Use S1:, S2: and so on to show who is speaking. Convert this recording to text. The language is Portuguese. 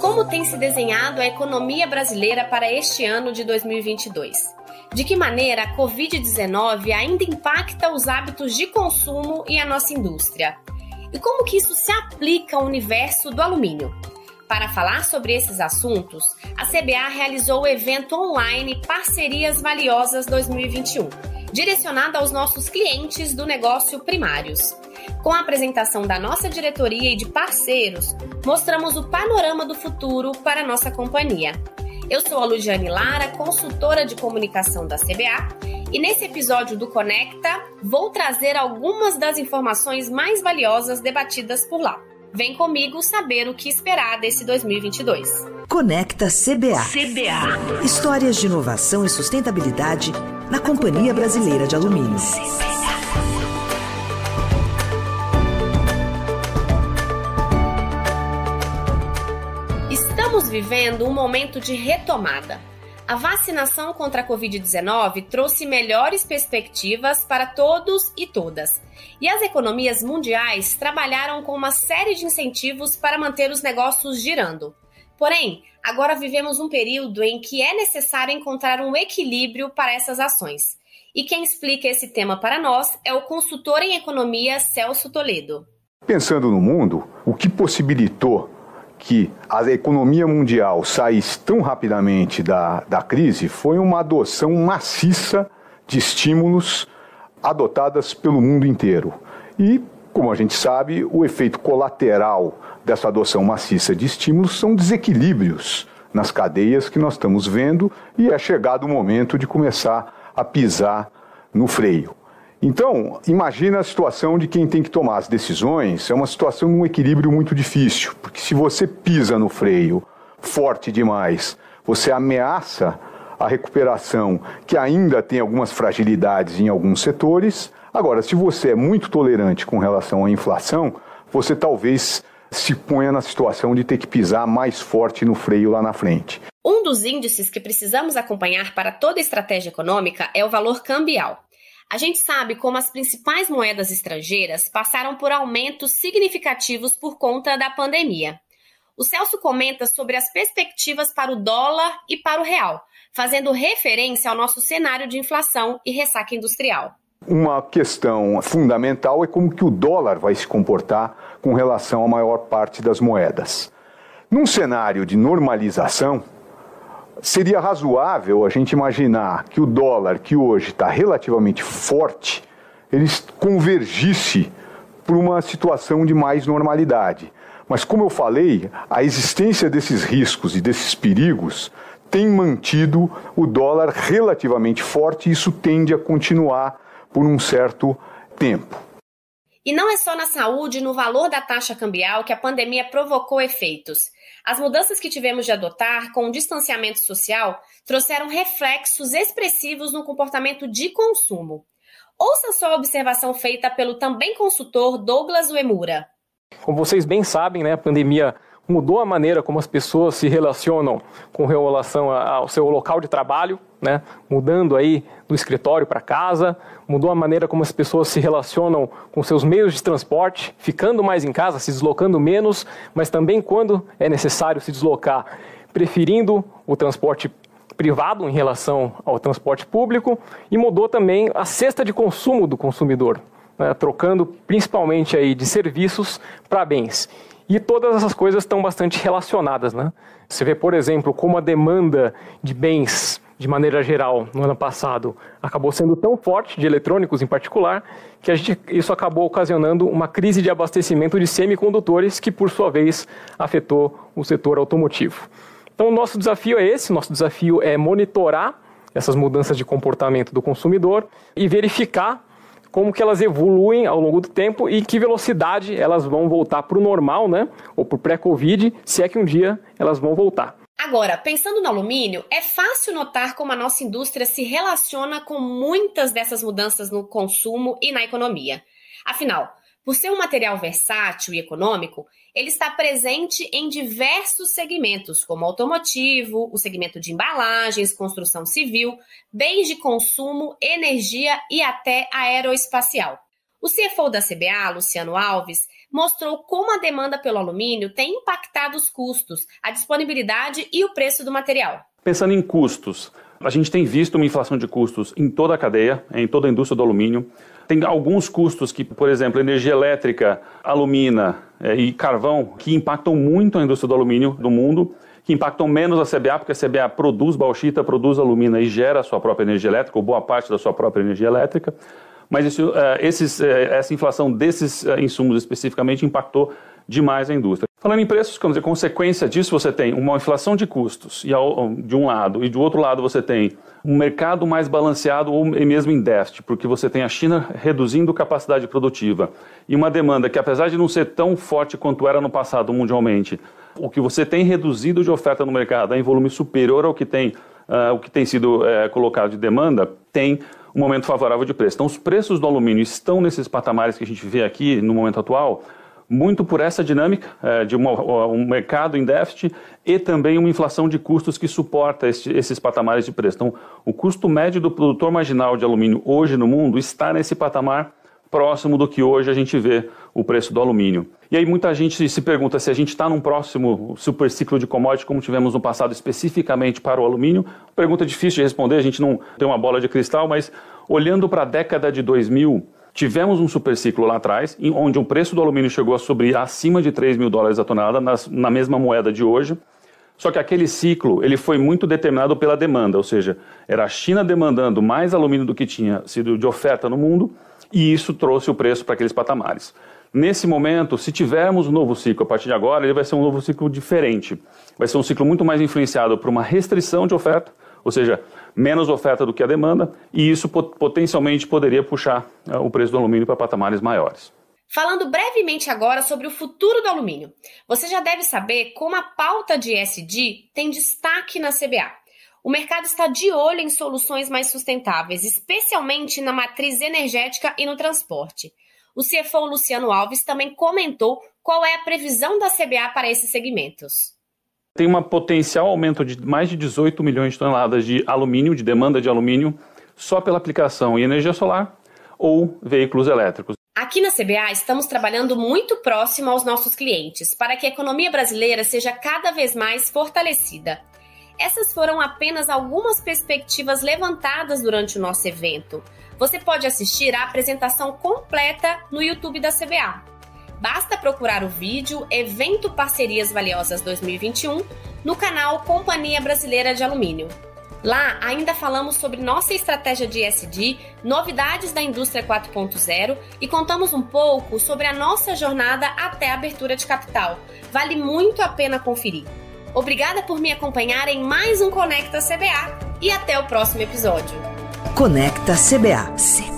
S1: Como tem se desenhado a economia brasileira para este ano de 2022? De que maneira a Covid-19 ainda impacta os hábitos de consumo e a nossa indústria? E como que isso se aplica ao universo do alumínio? Para falar sobre esses assuntos, a CBA realizou o evento online Parcerias Valiosas 2021, direcionado aos nossos clientes do negócio primários. Com a apresentação da nossa diretoria e de parceiros, mostramos o panorama do futuro para a nossa companhia. Eu sou a Ludiane Lara, consultora de comunicação da CBA, e nesse episódio do Conecta, vou trazer algumas das informações mais valiosas debatidas por lá. Vem comigo saber o que esperar desse 2022.
S2: Conecta CBA. Histórias de inovação e sustentabilidade na Companhia Brasileira de Alumínio.
S1: Estamos vivendo um momento de retomada. A vacinação contra a Covid-19 trouxe melhores perspectivas para todos e todas. E as economias mundiais trabalharam com uma série de incentivos para manter os negócios girando. Porém, agora vivemos um período em que é necessário encontrar um equilíbrio para essas ações. E quem explica esse tema para nós é o consultor em economia Celso Toledo.
S3: Pensando no mundo, o que possibilitou que a economia mundial saísse tão rapidamente da crise foi uma adoção maciça de estímulos adotadas pelo mundo inteiro. E, como a gente sabe, o efeito colateral dessa adoção maciça de estímulos são desequilíbrios nas cadeias que nós estamos vendo, e é chegado o momento de começar a pisar no freio. Então, imagina a situação de quem tem que tomar as decisões, é uma situação de um equilíbrio muito difícil, porque se você pisa no freio forte demais, você ameaça a recuperação, que ainda tem algumas fragilidades em alguns setores. Agora, se você é muito tolerante com relação à inflação, você talvez se ponha na situação de ter que pisar mais forte no freio lá na frente.
S1: Um dos índices que precisamos acompanhar para toda estratégia econômica é o valor cambial. A gente sabe como as principais moedas estrangeiras passaram por aumentos significativos por conta da pandemia. O Celso comenta sobre as perspectivas para o dólar e para o real, fazendo referência ao nosso cenário de inflação e ressaca industrial.
S3: Uma questão fundamental é como que o dólar vai se comportar com relação à maior parte das moedas. Num cenário de normalização, seria razoável a gente imaginar que o dólar, que hoje está relativamente forte, ele convergisse para uma situação de mais normalidade. Mas, como eu falei, a existência desses riscos e desses perigos tem mantido o dólar relativamente forte, e isso tende a continuar por um certo tempo.
S1: E não é só na saúde e no valor da taxa cambial que a pandemia provocou efeitos. As mudanças que tivemos de adotar com o distanciamento social trouxeram reflexos expressivos no comportamento de consumo. Ouça só a observação feita pelo também consultor Douglas Uemura.
S4: Como vocês bem sabem, a pandemia mudou a maneira como as pessoas se relacionam com relação ao seu local de trabalho, mudando aí do escritório para casa, mudou a maneira como as pessoas se relacionam com seus meios de transporte, ficando mais em casa, se deslocando menos, mas também quando é necessário se deslocar, preferindo o transporte privado em relação ao transporte público, e mudou também a cesta de consumo do consumidor, trocando principalmente aí de serviços para bens. E todas essas coisas estão bastante relacionadas, Você vê, por exemplo, como a demanda de bens, de maneira geral, no ano passado, acabou sendo tão forte, de eletrônicos em particular, que isso acabou ocasionando uma crise de abastecimento de semicondutores, que, por sua vez, afetou o setor automotivo. Então, o nosso desafio é esse, nosso desafio é monitorar essas mudanças de comportamento do consumidor e verificar como que elas evoluem ao longo do tempo e que velocidade elas vão voltar para o normal, ou para o pré-Covid, se é que um dia elas vão voltar.
S1: Agora, pensando no alumínio, é fácil notar como a nossa indústria se relaciona com muitas dessas mudanças no consumo e na economia. Afinal, por ser um material versátil e econômico, ele está presente em diversos segmentos, como automotivo, o segmento de embalagens, construção civil, bens de consumo, energia e até aeroespacial. O CFO da CBA, Luciano Alves, mostrou como a demanda pelo alumínio tem impactado os custos, a disponibilidade e o preço do material.
S5: Pensando em custos, a gente tem visto uma inflação de custos em toda a cadeia, em toda a indústria do alumínio. Tem alguns custos que, por exemplo, energia elétrica, alumina e carvão, que impactam muito a indústria do alumínio do mundo, que impactam menos a CBA, porque a CBA produz bauxita, produz alumina e gera a sua própria energia elétrica, ou boa parte da sua própria energia elétrica. Mas essa inflação desses insumos especificamente impactou demais a indústria. Falando em preços, quer dizer, consequência disso, você tem uma inflação de custos de um lado, e do outro lado você tem um mercado mais balanceado ou mesmo em déficit, porque você tem a China reduzindo capacidade produtiva e uma demanda que, apesar de não ser tão forte quanto era no passado mundialmente, o que você tem reduzido de oferta no mercado é em volume superior ao que tem sido colocado de demanda, tem um momento favorável de preço. Então, os preços do alumínio estão nesses patamares que a gente vê aqui no momento atual, muito por essa dinâmica de um mercado em déficit e também uma inflação de custos que suporta esses patamares de preço. Então, o custo médio do produtor marginal de alumínio hoje no mundo está nesse patamar próximo do que hoje a gente vê o preço do alumínio. E aí muita gente se pergunta se a gente está num próximo super ciclo de commodity como tivemos no passado especificamente para o alumínio. Pergunta difícil de responder, a gente não tem uma bola de cristal, mas olhando para a década de 2000, tivemos um superciclo lá atrás, onde o preço do alumínio chegou a subir acima de $3.000 a tonelada na mesma moeda de hoje. Só que aquele ciclo ele foi muito determinado pela demanda, ou seja, era a China demandando mais alumínio do que tinha sido de oferta no mundo, e isso trouxe o preço para aqueles patamares. Nesse momento, se tivermos um novo ciclo a partir de agora, ele vai ser um novo ciclo diferente. Vai ser um ciclo muito mais influenciado por uma restrição de oferta, ou seja, menos oferta do que a demanda, e isso potencialmente poderia puxar o preço do alumínio para patamares maiores.
S1: Falando brevemente agora sobre o futuro do alumínio. Você já deve saber como a pauta de ESG tem destaque na CBA. O mercado está de olho em soluções mais sustentáveis, especialmente na matriz energética e no transporte. O CFO Luciano Alves também comentou qual é a previsão da CBA para esses segmentos.
S5: Tem um potencial aumento de mais de 18 milhões de toneladas de alumínio, de demanda de alumínio, só pela aplicação em energia solar ou veículos elétricos.
S1: Aqui na CBA estamos trabalhando muito próximo aos nossos clientes para que a economia brasileira seja cada vez mais fortalecida. Essas foram apenas algumas perspectivas levantadas durante o nosso evento. Você pode assistir a apresentação completa no YouTube da CBA. Basta procurar o vídeo Evento Parcerias Valiosas 2021 no canal Companhia Brasileira de Alumínio. Lá ainda falamos sobre nossa estratégia de ESG, novidades da indústria 4.0 e contamos um pouco sobre a nossa jornada até a abertura de capital. Vale muito a pena conferir. Obrigada por me acompanhar em mais um Conecta CBA e até o próximo episódio.
S2: Conecta CBA.